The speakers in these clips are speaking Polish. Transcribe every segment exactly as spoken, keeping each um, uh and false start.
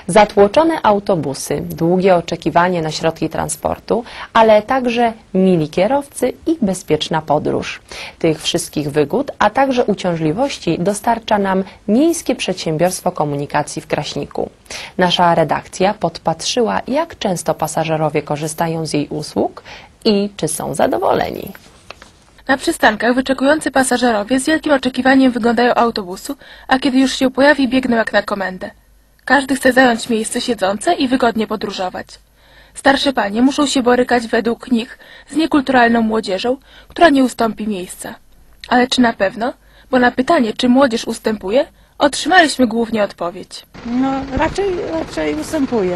Zatłoczone autobusy, długie oczekiwanie na środki transportu, ale także mili kierowcy i bezpieczna podróż. Tych wszystkich wygód, a także uciążliwości dostarcza nam Miejskie Przedsiębiorstwo Komunikacji w Kraśniku. Nasza redakcja podpatrzyła, jak często pasażerowie korzystają z jej usług i czy są zadowoleni. Na przystankach wyczekujący pasażerowie z wielkim oczekiwaniem wyglądają autobusu, a kiedy już się pojawi, biegną jak na komendę. Każdy chce zająć miejsce siedzące i wygodnie podróżować. Starsze panie muszą się borykać według nich z niekulturalną młodzieżą, która nie ustąpi miejsca. Ale czy na pewno? Bo na pytanie, czy młodzież ustępuje, otrzymaliśmy głównie odpowiedź. No raczej, raczej ustępuje.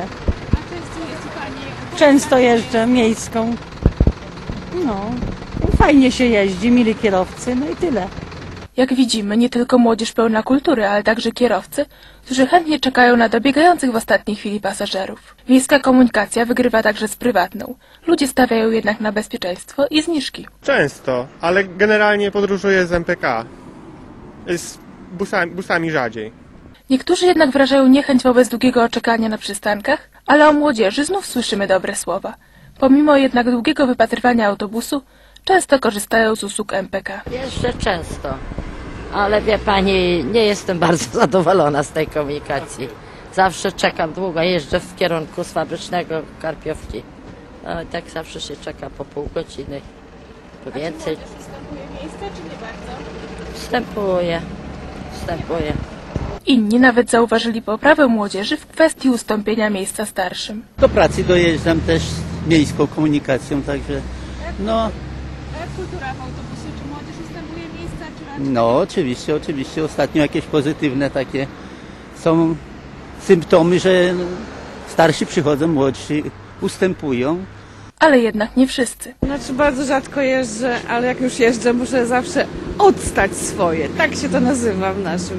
Często jeżdżę miejską. No, fajnie się jeździ, mili kierowcy, no i tyle. Jak widzimy, nie tylko młodzież pełna kultury, ale także kierowcy, którzy chętnie czekają na dobiegających w ostatniej chwili pasażerów. Miejska komunikacja wygrywa także z prywatną. Ludzie stawiają jednak na bezpieczeństwo i zniżki. Często, ale generalnie podróżuję z M P K. Z busami, busami rzadziej. Niektórzy jednak wyrażają niechęć wobec długiego oczekania na przystankach, ale o młodzieży znów słyszymy dobre słowa. Pomimo jednak długiego wypatrywania autobusu, często korzystają z usług M P K. Jeszcze często, ale wie pani, nie jestem bardzo zadowolona z tej komunikacji. Zawsze czekam długo, jeżdżę w kierunku z Fabrycznego Karpiówki. No, i tak zawsze się czeka po pół godziny, po więcej. Wstępuje miejsce, czy nie bardzo? Wstępuje, wstępuje. Inni nawet zauważyli poprawę młodzieży w kwestii ustąpienia miejsca starszym. Do pracy dojeżdżam też miejską komunikacją, także no... A jak kultura w autobusie? Czy młodzież ustępuje miejsca, czy raczej... No oczywiście, oczywiście. Ostatnio jakieś pozytywne takie są symptomy, że starsi przychodzą, młodsi ustępują. Ale jednak nie wszyscy. Znaczy bardzo rzadko jeżdżę, ale jak już jeżdżę, muszę zawsze odstać swoje. Tak się to nazywa w naszym.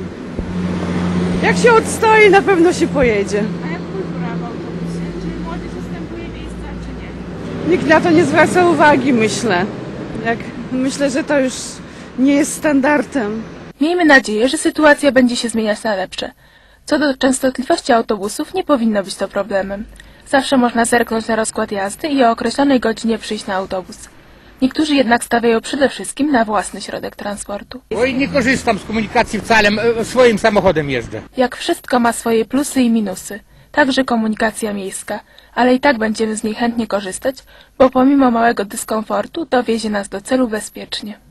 Jak się odstoi, na pewno się pojedzie. A jak kultura w autobusie? Czy młodzież ustępuje miejsca, czy nie? Nikt na to nie zwraca uwagi, myślę. Jak myślę, że to już nie jest standardem. Miejmy nadzieję, że sytuacja będzie się zmieniać na lepsze. Co do częstotliwości autobusów, nie powinno być to problemem. Zawsze można zerknąć na rozkład jazdy i o określonej godzinie przyjść na autobus. Niektórzy jednak stawiają przede wszystkim na własny środek transportu. Oj, nie korzystam z komunikacji wcale, swoim samochodem jeżdżę. Jak wszystko ma swoje plusy i minusy, także komunikacja miejska, ale i tak będziemy z niej chętnie korzystać, bo pomimo małego dyskomfortu dowiezie nas do celu bezpiecznie.